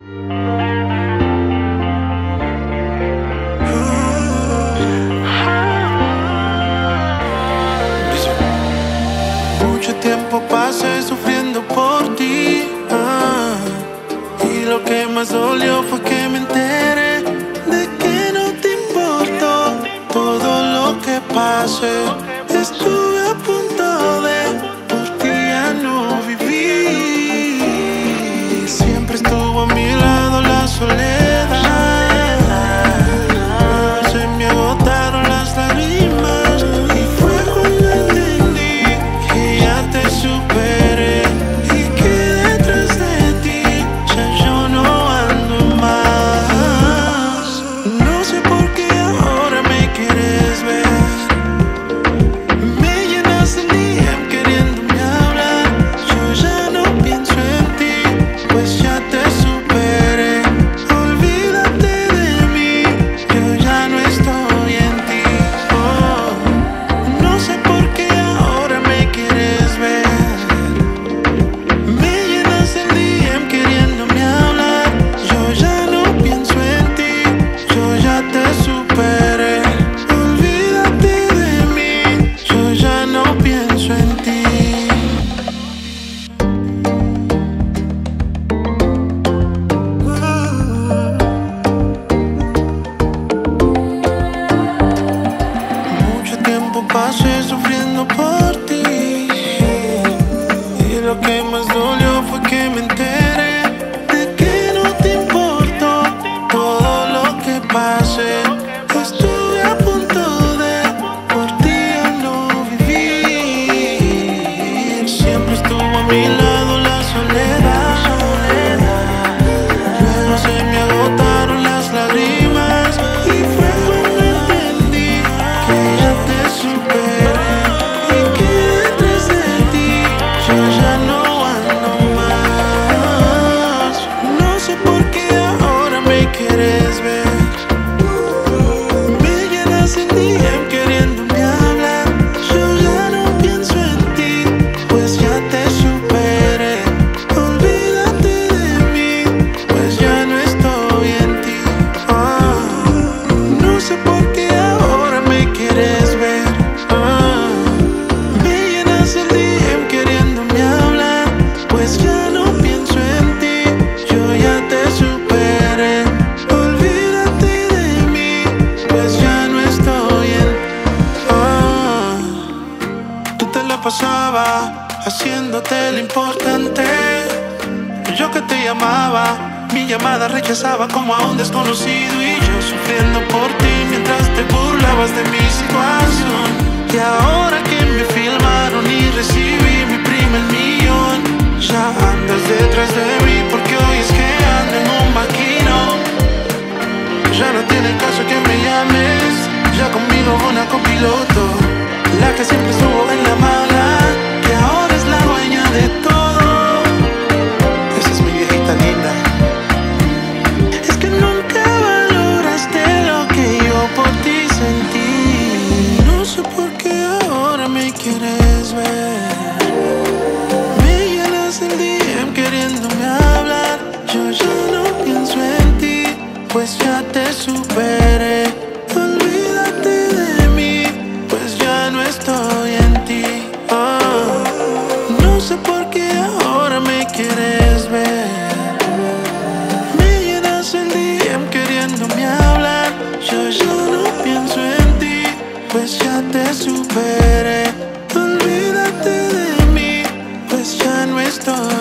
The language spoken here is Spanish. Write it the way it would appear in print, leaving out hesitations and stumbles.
Mucho tiempo pasé sufriendo por ti, y lo que más dolió fue que me enteré de que no te importó todo lo que pasé. Estuve a punto de por ti ya no vivir. Siempre estuvo a mi lado la soledad. Se me agotaron las lágrimas y fue cuando entendí que ya te superé y que detrás de ti ya yo no ando más. No sé por qué ahora me quieres ver. Me llenas el DM queriéndome hablar. Yo ya no pienso en ti, pues ya te superé. Olvídate de mí, yo ya no estoy en ti. Oh, no sé por qué ahora me quieres ver. Me llenas el DM queriéndome hablar. Yo ya no pienso en ti, yo ya te superé. Olvídate de mí, yo ya no pienso en ti. Mucho tiempo pasé sufriendo por ti, y lo que más dolió fue que me enteré de que no te importó todo lo que pasé. Estuve a punto de por ti ya no vivir. Siempre estuvo a mi lado la soledad. Luego se me agotaron las lágrimas y fue cuando entendí que ya te superé y que detrás de ti yo ya no ando más. No sé por qué ahora me quieres ver. Me llenas el DM queriéndome hablar. Yo ya no pienso en ti, pues ya te superé. Olvídate de mí, pues ya no estoy en ti. No sé por qué ahora me quieres ver. Me llenas el DM queriéndome hablar. Pues ya no pienso en ti, yo ya te superé. Olvídate de mí, pues ya no estoy en ti. Tú te la pasabas haciéndote lo importante. Yo que te llamaba, mi llamada rechazaba como a un desconocido. Y yo sufriendo por ti mientras te burlabas de mi situación. Y ahora que me filmaron y recibí mi primer millón, ya andas detrás de mí porque hoy es que ando en un maquinón. Ya no tiene caso que me llames, ya conmigo una copiloto, la que siempre estuvo en la mala, que ahora es la dueña de todo. Esa es mi viejita linda. Es que nunca valoraste lo que yo por ti sentí. No sé por qué ahora me quieres ver. Me llenas el DM queriéndome hablar. Yo ya no pienso en ti, pues ya te superé. Olvídate de mí, pues ya no estoy en ti. No sé por qué ahora me quieres ver. Me llenas el DM queriéndome hablar. Yo ya no pienso en ti, pues ya te superé. Olvídate de mí, pues ya no estoy